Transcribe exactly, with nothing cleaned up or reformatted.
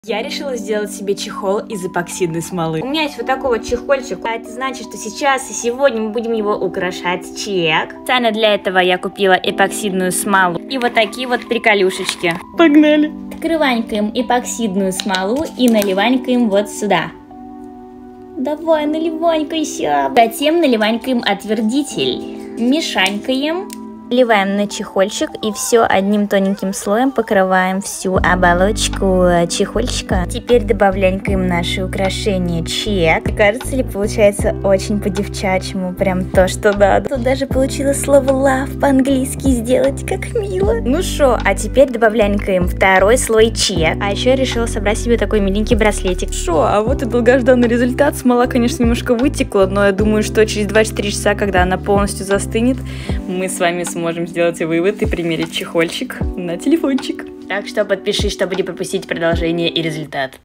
Я решила сделать себе чехол из эпоксидной смолы. У меня есть вот такой вот чехольчик. А это значит, что сейчас и сегодня мы будем его украшать. Чек. Специально для этого я купила эпоксидную смолу и вот такие вот приколюшечки. Погнали! Открыванькаем эпоксидную смолу и наливанькаем вот сюда. Давай, наливанькайся. Затем наливанькаем отвердитель. Мешанькаем. Наливаем на чехольчик и все одним тоненьким слоем покрываем всю оболочку чехольчика. Теперь добавляем наши украшения. Чек. Кажется ли, получается очень по-девчачьему, прям то, что надо. Тут даже получилось слово love по-английски сделать, как мило. Ну шо, а теперь добавляем второй слой чек. А еще я решила собрать себе такой миленький браслетик. Шо, а вот и долгожданный результат. Смола, конечно, немножко вытекла, но я думаю, что через два-четыре часа, когда она полностью застынет, мы с вами сможем можем сделать вывод и примерить чехольчик на телефончик. Так что подпишись, чтобы не пропустить продолжение и результат.